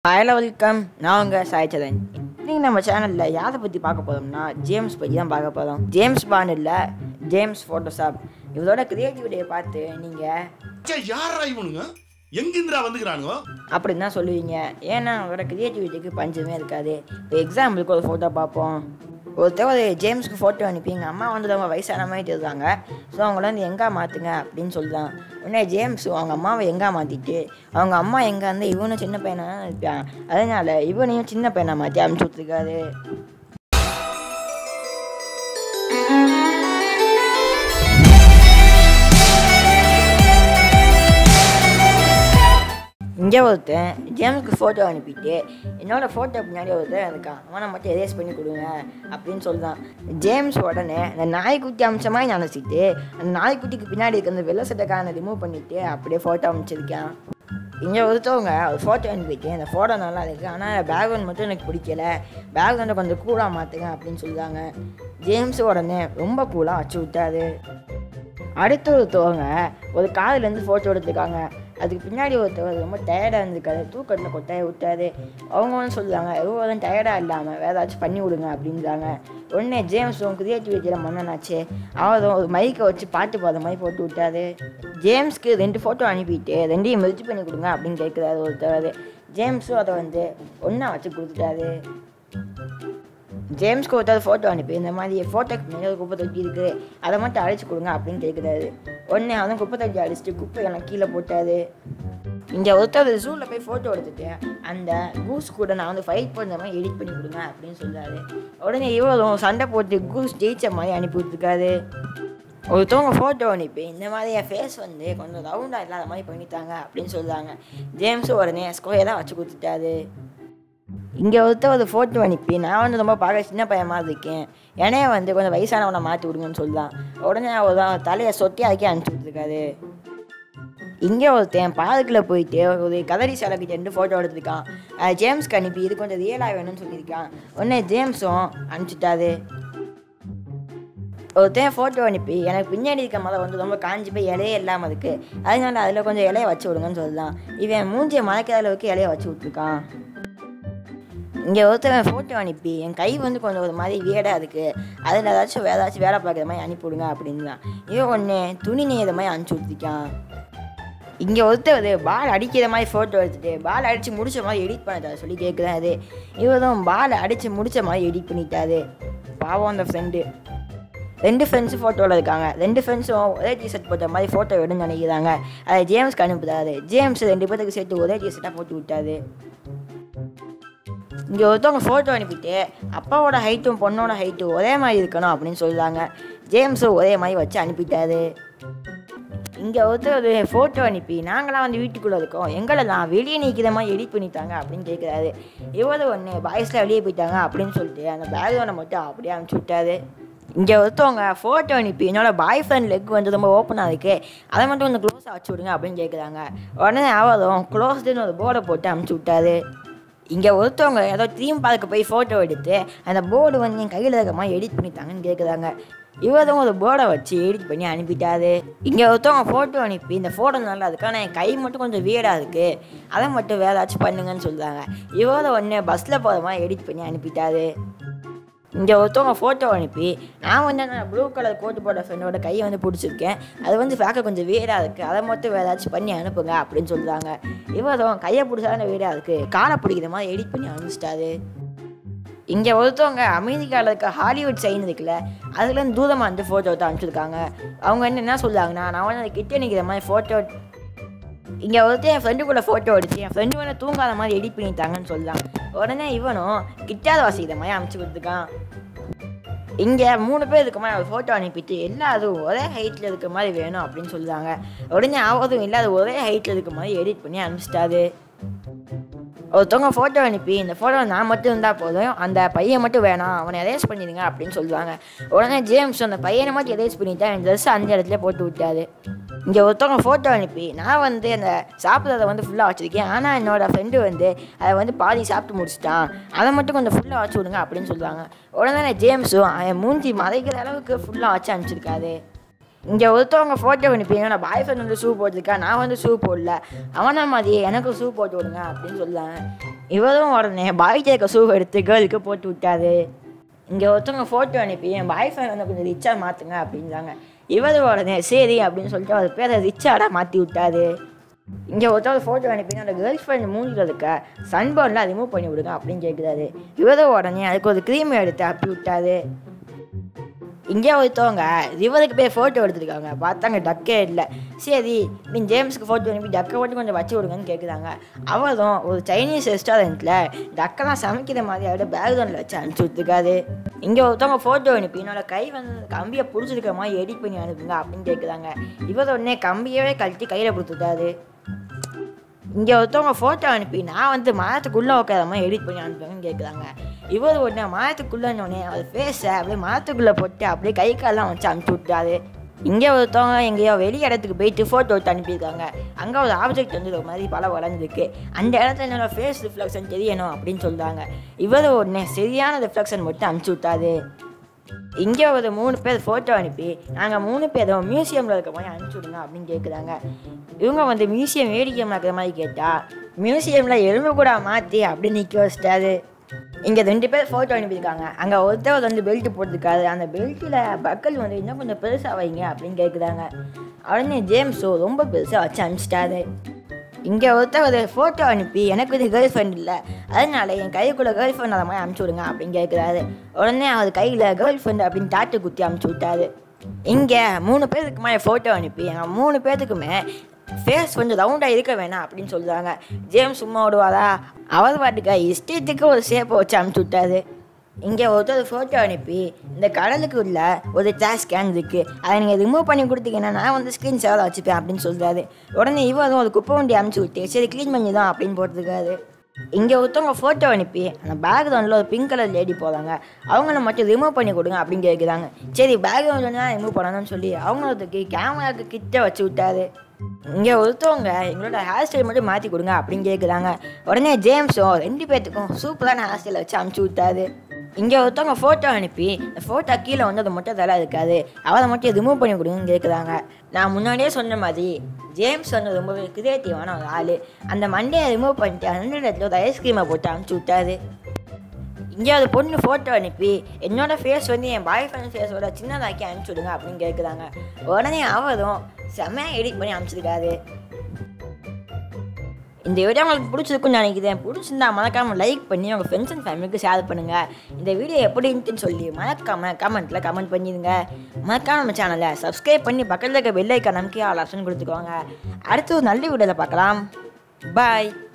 Hello welcome. நான் உங்கள் சாய் சரண். இன்னைக்கு நம்ம சேனலில் யாரை பற்றி பார்க்க போகிறோம்னா ஜேம்ஸ் பற்றி தான் பார்க்க போகிறோம். ஜேம்ஸ் பாண்ட் இல்லை, ஜேம்ஸ் ஃபோட்டோஷாப். இவரோட கிரியேட்டிவிட்டியை பார்த்து நீங்கள் யாரா இவனுங்க எங்கிருந்துடா வந்துக்கிறானுங்க அப்படின்னு தான் சொல்லுவீங்க. ஏன்னா அவரோட கிரியேட்டிவிட்டிக்கு பஞ்சமே இருக்காது. இப்போ எக்ஸாம்பிளுக்கு ஒரு ஃபோட்டோ பார்ப்போம். ஒருத்தர் ஜேம்ஸ்க்கு ஃபோட்டோ அனுப்பி எங்கள் அம்மா வந்து அவங்க வயசான மாதிரி இருக்காங்க, ஸோ அவங்கள வந்து எங்கே மாற்றுங்க அப்படின்னு சொல்லுதான். உடனே ஜேம்ஸ் அவங்க அம்மாவை எங்கே மாற்றிட்டு அவங்க அம்மா எங்கே வந்து இவனும் சின்ன பையனாக இருப்பான், அதனால் இவனையும் சின்ன பையனை மாற்றி அனுப்பிச்சி விட்ருக்காரு. இங்கே ஒருத்தன் ஜேம்ஸ்க்கு ஃபோட்டோ அனுப்பிட்டு என்னோடய ஃபோட்டோ பின்னாடி ஒருத்தன் இருக்கான், அவனை மட்டும் எரேஸ் பண்ணி கொடுங்க அப்படின்னு சொல்லுதான். ஜேம்ஸ் உடனே அந்த நாய்க்குட்டி அம்சமாக நினச்சிட்டு அந்த நாய்க்குட்டிக்கு பின்னாடி இருக்க அந்த வெள்ளை சட்டைக்காரனை ரிமூவ் பண்ணிவிட்டு அப்படியே ஃபோட்டோ அனுப்பிச்சிருக்கான். இங்கே ஒருத்தவங்க ஒரு ஃபோட்டோ அனுப்பிட்டு அந்த ஃபோட்டோ நல்லா இருக்குது, ஆனால் பேக்ரவுண்ட் மட்டும் எனக்கு பிடிக்கல, பேக்ரவுண்டை கொஞ்சம் கூலாக மாற்றுங்க அப்படின்னு சொல்லுவாங்க. ஜேம்ஸ் உடனே ரொம்ப கூலாக வச்சு விட்டாரு. அடுத்த ஒருத்தவங்க ஒரு காதுலேருந்து ஃபோட்டோ எடுத்துருக்காங்க. அதுக்கு பின்னாடி ஒருத்தவர் ரொம்ப டயர்டாக இருந்திருக்காரு, தூக்கத்தில் கொட்டாய விட்டாரு. அவங்க வந்து சொல்லுவாங்க எவ்வளோ டயர்டாக இல்லாமல் வேறு ஏதாச்சும் பண்ணி விடுங்க அப்படின்றாங்க. உடனே ஜேம்ஸும் கிரியேட்டிவிட்டியில் மன்னனாச்சு, அவரும் ஒரு மைக்கை வச்சு பாட்டு பாடுற மாதிரி போட்டு விட்டாரு. ஜேம்ஸ்க்கு 2 ஃபோட்டோ அனுப்பிட்டு 2ஐயும் மெர்ஜ் பண்ணி கொடுங்க அப்படின்னு கேட்குறாரு ஒருத்தவர். ஜேம்ஸும் அதை வந்து ஒன்றா வச்சு கொடுத்துட்டாரு. ஜேம்ஸ்க்கு ஒருத்தர் ஃபோட்டோ அனுப்பி இந்த மாதிரி ஃபோட்டோக்கு முன்னாடி ஒரு குப்பை தொட்டி இருக்குது, அதை மட்டும் அழைச்சி கொடுங்க அப்படின்னு கேட்குறாரு. உடனே அவன் குப்பை தொட்டி அடிச்சுட்டு குப்பை எனக்கு கீழே போட்டாரு. இங்கே ஒருத்தர் ஜூவில் போய் ஃபோட்டோ எடுத்துட்டு அந்த கூஸ் கூட நான் வந்து ஃபைட் பண்ணுற மாதிரி எடிட் பண்ணி கொடுங்க அப்படின்னு சொல்கிறாரு. உடனே இவரும் சண்டை போட்டு கூஸ் ஜெயிச்ச மாதிரி அனுப்பி விட்டுருக்காரு. ஒருத்தவங்க ஃபோட்டோ அனுப்பி இந்த மாதிரி என் ஃபேஸ் வந்து கொஞ்சம் ரவுண்டாக இல்லாத மாதிரி பண்ணித்தாங்க அப்படின்னு சொல்கிறாங்க. ஜேம்ஸும் உடனே ஸ்கொயராக வச்சு கொடுத்துட்டாரு. இங்கே ஒருத்தர் ஃபோட்டோ அனுப்பி நான் வந்து ரொம்ப பார்க்க சின்ன பையன் மாதிரி இருக்கேன், என்னைய வந்து கொஞ்சம் வயசானவனை மாற்றி விடுங்கன்னு சொல்லலாம். உடனே அவர் தான் தலையை சொட்டி ஆக்கி அனுப்பிச்சி விட்டுருக்காரு. இங்கே ஒருத்தன் பார்க்கில் போயிட்டு ஒரு கதறி சிலைக்கிட்ட 2 ஃபோட்டோ எடுத்துருக்கான். ஜேம்ஸ்க்கு அனுப்பி இது கொஞ்சம் ரியலாக வேணும்னு சொல்லியிருக்கான். உடனே ஜேம்ஸும் அனுப்பிச்சிட்டாரு. ஒருத்தன் ஃபோட்டோ அனுப்பி எனக்கு பின்னாடி இருக்க மரம் வந்து ரொம்ப காஞ்சி போய் இலையே இல்லாமல் இருக்குது, அதனால அதில் கொஞ்சம் இலையை வச்சு விடுங்கன்னு சொல்லலாம். இவன் மூஞ்சியை மறைக்கிற அளவுக்கு இலையை வச்சு விட்ருக்கான். இங்கே ஒருத்தர் ஃபோட்டோ அனுப்பி என் கை வந்து கொஞ்சம் ஒரு மாதிரி வியடாக இருக்குது, அதில் ஏதாச்சும் வேலை பார்க்குற மாதிரி அனுப்பிவிடுங்க அப்படின்லாம். இவன் ஒன்று துணி நெய்கிற மாதிரி அனுப்பிச்சி விட்டுருக்கான். இங்கே ஒருத்தர் பால் அடிக்கிற மாதிரி ஃபோட்டோ எடுத்துகிட்டு பால் அடித்து முடித்த மாதிரி எடிட் பண்ணிட்டாரு சொல்லி கேட்குறாரு. இவரும் பால் அடித்து முடித்த மாதிரி எடிட் பண்ணிட்டாரு. பாவம் அந்த ஃப்ரெண்டு. 2 ஃப்ரெண்ட்ஸும் ஃபோட்டோவில் இருக்காங்க. 2 ஃப்ரெண்ட்ஸும் ஒரே டிஷர்ட் போட்ட மாதிரி ஃபோட்டோ எடுன்னு நினைக்கிறாங்க. அதை ஜேம்ஸ்க்கு அனுப்புறாரு. ஜேம்ஸ் 2 பேருக்கு சேர்த்து ஒரே டிஷர்ட்டாக போட்டு விட்டாரு. இங்கே ஒருத்தவங்க ஃபோட்டோ அனுப்பிட்டு அப்பாவோட ஹைட்டும் பொண்ணோட ஹைட்டும் ஒரே மாதிரி இருக்கணும் அப்படின்னு சொல்லுவாங்க. ஜேம்ஸும் ஒரே மாதிரி வச்சு அனுப்பிட்டாரு. இங்கே ஒருத்தர் ஃபோட்டோ அனுப்பி நாங்களாம் வந்து வீட்டுக்குள்ளே இருக்கோம், எங்களெல்லாம் வெளியே நிற்கிற மாதிரி எடிட் பண்ணிட்டாங்க அப்படின்னு கேட்குறாரு. இவரு ஒன்று பாய்ஸ்லாம் வெளியே போயிட்டாங்க அப்படின்னு சொல்லிட்டு அந்த பேக்ரவுண்டை மட்டும் அப்படியே அனுப்பிச்சி விட்டாரு. இங்கே ஒருத்தவங்க ஃபோட்டோ அனுப்பி என்னோட பாய் ஃப்ரெண்ட் லெக் வந்து ரொம்ப ஓப்பனாக இருக்குது, அதை மட்டும் கொஞ்சம் க்ளோஸாக வச்சு விடுங்க அப்படின்னு கேட்குறாங்க. உடனே அவரும் க்ளோஸ்டுன்னு ஒரு போர்டை போட்டு அனுப்பிச்சி விட்டாரு. இங்கே ஒருத்தவங்க ஏதோ தீம் பார்க்க போய் ஃபோட்டோ எடுத்து அந்த போர்டு வந்து என் கையில் இருக்க மாதிரி எடிட் பண்ணிட்டாங்கன்னு கேட்குறாங்க. இவரும் ஒரு போர்டை வச்சு எடிட் பண்ணி அனுப்பிட்டாரு. இங்கே ஒருத்தவங்க ஃபோட்டோ அனுப்பி இந்த ஃபோட்டோ நல்லா இருக்கு, ஆனால் என் கை மட்டும் கொஞ்சம் வீடாக இருக்குது, அதை மட்டும் வேறு ஏதாச்சும் பண்ணுங்கன்னு சொல்கிறாங்க. இவரும் ஒன்று பஸ்ஸில் போகிற மாதிரி எடிட் பண்ணி அனுப்பிட்டாரு. இங்கே ஒருத்தவங்க ஃபோட்டோ அனுப்பி நான் வந்து நான் ப்ளூ கலர் கோட்டு போட்ட ஃப்ரெண்டோட கையை வந்து பிடிச்சிருக்கேன், அது வந்து பார்க்க கொஞ்சம் வீடாக இருக்குது, அதை மட்டும் வேறு ஏதாச்சும் பண்ணி அனுப்புங்க அப்படின்னு சொல்கிறாங்க. இவரும் கையை பிடிச்சாலும் வீடாக இருக்குது, காலை பிடிக்கிற மாதிரி எடிட் பண்ணி அனுப்பிச்சிட்டாரு. இங்கே ஒருத்தவங்க அமெரிக்காவில் இருக்க ஹாலிவுட் சைன் இருக்குல்ல, அதுலேருந்து தூரமாக வந்து ஃபோட்டோ எடுத்து அனுப்பிச்சிருக்காங்க. அவங்க என்ன சொல்கிறாங்கன்னா நான் வந்து கிட்டே நிற்கிற மாதிரி ஃபோட்டோ. இங்கே ஒருத்தர் என் ஃப்ரெண்டுக்குள்ளே ஃபோட்டோ எடுத்து என் ஃப்ரெண்டு வந்து தூங்காத மாதிரி எடிட் பண்ணிட்டாங்கன்னு சொல்லலாம். உடனே இவனும் கிட்டார் வாசிக்கிற மாதிரி அனுப்பிச்சி கொடுத்துருக்கான். இங்கே 3 பேர் இருக்க மாதிரி ஒரு ஃபோட்டோ அனுப்பிட்டு எல்லாரும் ஒரே ஹைட்டில் இருக்க மாதிரி வேணும் அப்படின்னு சொல்லுவாங்க. உடனே அவரும் எல்லாரும் ஒரே ஹைட்டில் இருக்க மாதிரி எடிட் பண்ணி அனுப்பிச்சிட்டாரு. ஒருத்தவங்க ஃபோட்டோ அனுப்பி இந்த ஃபோட்டோ நான் மட்டும் இருந்தால் போதும், அந்த பையன் மட்டும் வேணாம், அவனை எரேஸ் பண்ணிடுங்க அப்படின்னு சொல்லுவாங்க. உடனே ஜேம்ஸ் அந்த பையனை மட்டும் எரேஸ் பண்ணிவிட்டா என் ட்ரெஸ் அந்த இடத்துல போட்டு விட்டாரு. இங்கே ஒருத்தவங்க ஃபோட்டோ அனுப்பி நான் வந்து அந்த சாப்பிட்றத வந்து ஃபுல்லாக வச்சுருக்கேன், ஆனால் என்னோடய ஃப்ரெண்டு வந்து அதை வந்து பாதி சாப்பிட்டு முடிச்சிட்டான், அதை மட்டும் கொஞ்சம் ஃபுல்லாக வச்சு விடுங்க அப்படின்னு சொல்லுவாங்க. உடனே ஜேம்ஸும் அவன் மூஞ்சி மறைக்கிற அளவுக்கு ஃபுல்லாக வச்சு அனுப்பிச்சிருக்காரு. இங்கே ஒருத்தவங்க ஃபோட்டோ அனுப்பிங்க, நான் பாய் ஃப்ரெண்ட் வந்து ஷூ போட்டிருக்கேன், நான் வந்து ஷூ போடல, அவனா மாதிரியே எனக்கு ஷூ போட்டு விடுங்க அப்படின்னு சொல்லுவாங்க. இவரும் உடனே பாய்க்கு இருக்க ஷூ எடுத்து கேர்ளுக்கு போட்டு விட்டாரு. இங்கே ஒருத்தவங்க ஃபோட்டோ அனுப்பி என் பாய் ஃப்ரெண்ட் வந்து கொஞ்சம் ரிச்சாக மாற்றுங்க அப்படின்றாங்க. இவர் உடனே சரி அப்படின்னு சொல்லிட்டு அவர் பேரை ரிச்சாடாக மாற்றி விட்டாரு. இங்கே ஒருத்தவங்க ஃபோட்டோ அனுப்பி அந்த கேர்ள் ஃப்ரெண்ட் மூஞ்சில் இருக்க சன்பர்ன்லாம் ரிமூவ் பண்ணி விடுங்க அப்படின்னு கேட்குறாரு. இவரும் உடனே அதுக்கு ஒரு க்ரீம் எடுத்து அப்பி விட்டாரு. இங்கே ஒருத்தவங்க ரிவருக்கு போய் ஃபோட்டோ எடுத்துருக்காங்க. பார்த்தாங்க டக்கே இல்லை. சரி இப்படின்னு ஜேம்ஸுக்கு ஃபோட்டோ அனுப்பி டக்கை மட்டும் கொஞ்சம் வச்சு விடுங்கன்னு கேட்குறாங்க. அவரும் ஒரு சைனீஸ் ரெஸ்டாரண்ட்டில் டக்கெல்லாம் சமைக்கிற மாதிரி அவரோட பேக்ரவுண்டில் வச்சு அனுப்பிச்சி விட்டுருக்காரு. இங்கே ஒருத்தவங்க ஃபோட்டோ அனுப்பி என்னோட கை வந்து கம்பியை பிடிச்சிருக்கிற மாதிரி எடிட் பண்ணி அனுப்புங்க அப்படின்னு கேட்குறாங்க. இவர் உடனே கம்பியவே கழட்டி கையில் கொடுத்துட்டாரு. இங்கே ஒருத்தவங்க ஃபோட்டோ அனுப்பி நான் வந்து மரத்துக்குள்ளே உட்கார மாதிரி எடிட் பண்ணி அனுப்புங்கன்னு கேட்குறாங்க. இவர் உடனே மரத்துக்குள்ளே அது ஃபேஸை அப்படியே மரத்துக்குள்ளே போட்டு அப்படியே கை காலெலாம் வச்சு அனுப்பிச்சி விட்டாரு. இங்கே ஒருத்தவங்க எங்கேயோ வெளி இடத்துக்கு போயிட்டு ஃபோட்டோ எடுத்து அனுப்பியிருக்காங்க. அங்கே ஒரு ஆப்ஜெக்ட் வந்து ஒரு மாதிரி பல வளர்ந்துருக்கு. அந்த இடத்துல என்னோட ஃபேஸ் ரிஃப்ளெக்ஷன் தெரியணும் அப்படின்னு சொல்கிறாங்க. இவர் உடனே சரியான ரிஃப்ளெக்ஷன் மட்டும் அனுப்பிச்சி விட்டாரு. இங்கே ஒரு 3 பேர் ஃபோட்டோ அனுப்பி நாங்கள் 3 பேரும் மியூசியமில் இருக்க மாதிரி அனுப்பிச்சி விடுங்க அப்படின்னு கேட்குறாங்க. இவங்க வந்து மியூசியம் வேடிக்கை இருக்கிற மாதிரி கேட்டால் மியூசியமில் எலும்பு கூட மாற்றி அப்படி நிற்க வச்சிட்டாரு. இங்கே 2 பேர் ஃபோட்டோ அனுப்பியிருக்காங்க. அங்கே ஒருத்தவர் வந்து பெல்ட் போட்டிருக்காரு. அந்த பெல்ட்டில் பக்கல் வந்து இன்னும் கொஞ்சம் பெருசாக வைங்க அப்படின்னு கேட்குறாங்க. உடனே ஜேம்ஸோ ரொம்ப பெருசாக வச்சு அனுப்பிச்சிட்டாரு. இங்கே ஒருத்தவர் ஃபோட்டோ அனுப்பி எனக்கு இது கேர்ள் ஃப்ரெண்ட் இல்லை, அதனால என் கைக்குள்ளே கேர்ள் ஃப்ரெண்ட் அதை மாதிரி அனுப்பிச்சி விடுங்க அப்படின்னு கேட்குறாரு. உடனே அவர் கையில் கேர்ள் ஃப்ரெண்ட் அப்படின்னு டாட்டு குத்தி அனுப்பிச்சி விட்டாரு. இங்கே 3 பேருக்கு மாதிரி ஃபோட்டோ அனுப்பி எங்கள் 3 பேர்த்துக்குமே ஃபேஸ் கொஞ்சம் ரவுண்டாக இருக்க வேணாம் அப்படின்னு சொல்கிறாங்க. ஜேம்ஸ் சும்மா விடுவாரா? அவர் பாட்டுக்கு இஷ்டத்துக்கு ஒரு ஷேப்பை வச்சு அனுப்பிச்சி விட்டாரு. இங்கே ஒருத்தர் ஃபோட்டோ அனுப்பி இந்த கடலுக்கு உள்ள ஒரு கிளாஸ் ஸ்கேன் இருக்குது, அதை நீங்கள் ரிமூவ் பண்ணி கொடுத்தீங்கன்னா நான் வந்து ஸ்க்ரீன் சேவரை வச்சுப்பேன் அப்படின்னு சொல்கிறாரு. உடனே இவரும் ஒரு குப்பை வண்டி அனுப்பிச்சி விட்டு சரி க்ளீன் பண்ணி தான் அப்படின்னு போட்டிருக்காரு. இங்கே ஒருத்தவங்க ஃபோட்டோ அனுப்பி அந்த பேக்ரவுண்டில் ஒரு பிங்க் கலர் லேடி போகிறாங்க. அவங்கள மட்டும் ரிமூவ் பண்ணி கொடுங்க அப்படின்னு கேட்குறாங்க. சரி பேக்ரவுண்ட்லாம் ரிமூவ் பண்ணணும்னு சொல்லி அவங்களுக்கு கேமராவுக்கு கிட்ட வச்சு விட்டாரு. இங்கே ஒருத்தவங்க எங்களோட ஹேர் ஸ்டைல் மட்டும் மாற்றி கொடுங்க அப்படின்னு கேட்குறாங்க. உடனே ஜேம்ஸும் 2 பேர்த்துக்கும் சூப்பரான ஹேர் ஸ்டைலை வச்சு அனுப்பிச்சி விட்டாரு. இங்கே ஒருத்தவங்க ஃபோட்டோ அனுப்பி இந்த ஃபோட்டோ கீழே வந்து அது மட்டும் தலை இருக்காது, அவரை மட்டும் ரிமூவ் பண்ணி கொடுங்கன்னு கேட்குறாங்க. நான் முன்னாடியே சொன்ன மாதிரி ஜேம்ஸ் வந்து ரொம்பவே கிரியேட்டிவான ஒரு ஆள். அந்த மண்டையை ரிமூவ் பண்ணிட்டு அந்த இடத்துல ஒரு ஐஸ்கிரீமை போட்டு அனுப்பிச்சி விட்டாரு. இங்கே ஒரு பொண்ணு ஃபோட்டோ அனுப்பி என்னோடய ஃபேஸ் வந்து என் பாய் ஃப்ரெண்ட் ஃபேஸோட சின்னதாக்கி அனுப்பிச்சி விடுங்க அப்படின்னு கேட்குறாங்க. உடனே அவரும் செம்மையாக எடிட் பண்ணி அனுப்பிச்சிருக்காரு. இந்த வீடியோ உங்களுக்கு பிடிச்சிருக்குன்னு நினைக்கிறேன். பிடிச்சிருந்தா மறக்காமல் லைக் பண்ணி உங்கள் ஃப்ரெண்ட்ஸ் அண்ட் ஃபேமிலிக்கு ஷேர் பண்ணுங்கள். இந்த வீடியோ எப்படி இருந்துச்சுன்னு சொல்லி மறக்காமல் கமெண்ட்டில் கமெண்ட் பண்ணிடுங்க. மறக்காம நம்ம சேனலை சப்ஸ்கிரைப் பண்ணி பக்கத்தில் இருக்க பெல் ஐக்கான் நமக்கு ஆல் ஆப்ஷன் கொடுத்துக்கோங்க. அடுத்து ஒரு நல்ல வீடியோவில் பார்க்கலாம். பாய்.